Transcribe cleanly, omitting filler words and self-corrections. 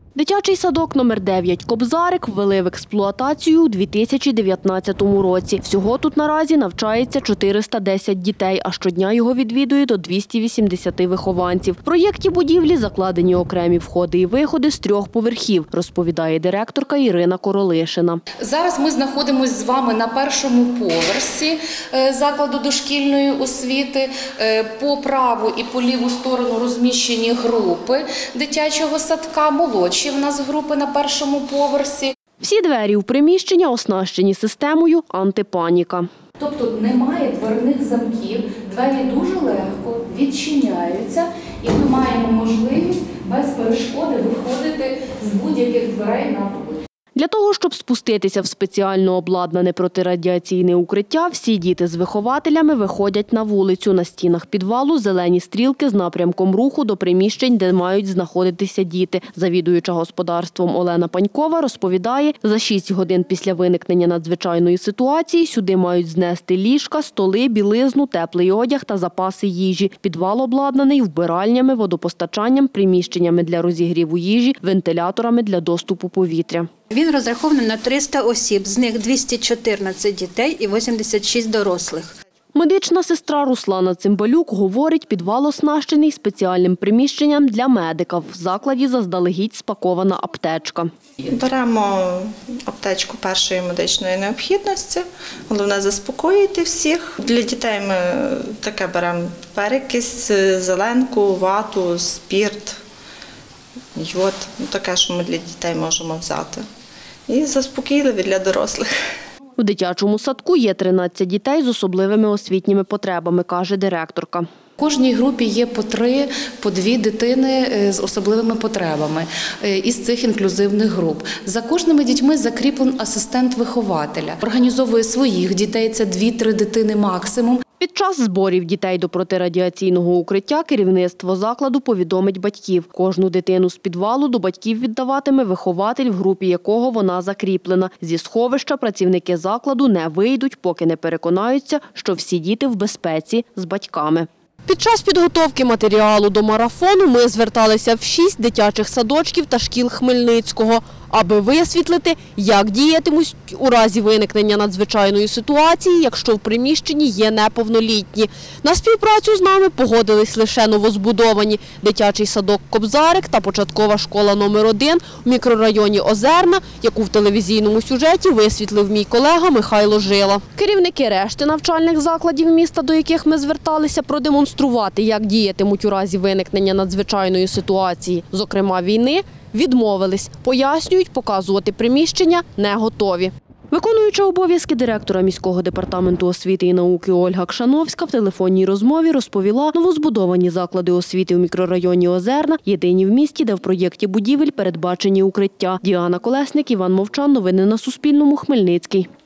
Дитячий садок номер 9 «Кобзарик» ввели в експлуатацію у 2019 році. Всього тут наразі навчається 410 дітей, а щодня його відвідує до 280 вихованців. В проєкті будівлі закладені окремі входи і виходи з 3 поверхів, розповідає директорка Ірина Королишина. Зараз ми знаходимося з вами на першому поверсі закладу дошкільної освіти. По праву і по ліву сторону розміщені групи дитячого садка, молодші в нас групи на першому поверсі. Всі двері у приміщення оснащені системою антипаніка. Тобто немає дверних замків, двері дуже легко відчиняються і ми маємо можливість без перешкоди виходити з будь-яких дверей на вулицю. Для того, щоб спуститися в спеціально обладнане протирадіаційне укриття, всі діти з вихователями виходять на вулицю. На стінах підвалу зелені стрілки з напрямком руху до приміщень, де мають знаходитися діти. Завідуюча господарством Олена Панькова розповідає, за 6 годин після виникнення надзвичайної ситуації сюди мають знести ліжка, столи, білизну, теплий одяг та запаси їжі. Підвал обладнаний вбиральнями, водопостачанням, приміщеннями для розігріву їжі, вентиляторами для доступу повітря. Він розрахований на 300 осіб, з них 214 дітей і 86 дорослих. Медична сестра Руслана Цимбалюк говорить, підвал оснащений спеціальним приміщенням для медика. В закладі заздалегідь спакована аптечка. Беремо аптечку першої медичної необхідності. Головне заспокоїти всіх. Для дітей ми таке беремо перекись, зеленку, вату, спірт, йод. Таке, що ми для дітей можемо взяти. І заспокійливі для дорослих. У дитячому садку є 13 дітей з особливими освітніми потребами, каже директорка. В кожній групі є по 2 дитини з особливими потребами із цих інклюзивних груп. За кожними дітьми закріплений асистент вихователя. Організовує своїх дітей, це 2-3 дитини максимум. Під час зборів дітей до протирадіаційного укриття керівництво закладу повідомить батьків. Кожну дитину з підвалу до батьків віддаватиме вихователь, в групі якого вона закріплена. Зі сховища працівники закладу не вийдуть, поки не переконаються, що всі діти в безпеці з батьками. Під час підготовки матеріалу до марафону ми зверталися в 6 дитячих садочків та шкіл Хмельницького, аби висвітлити, як діятимуть у разі виникнення надзвичайної ситуації, якщо в приміщенні є неповнолітні. На співпрацю з нами погодились лише новозбудовані дитячий садок «Кобзарик» та початкова школа номер 1 у мікрорайоні Озерна, яку в телевізійному сюжеті висвітлив мій колега Михайло Жила. Керівники решти навчальних закладів міста, до яких ми зверталися, продемонструвати, як діятимуть у разі виникнення надзвичайної ситуації, зокрема війни, відмовились. Пояснюють, показувати приміщення не готові. Виконуюча обов'язки директора міського департаменту освіти і науки Ольга Кшановська в телефонній розмові розповіла, новозбудовані заклади освіти у мікрорайоні Озерна – єдині в місті, де в проєкті будівель передбачені укриття. Діана Колесник, Іван Мовчан. Новини на Суспільному. Хмельницький.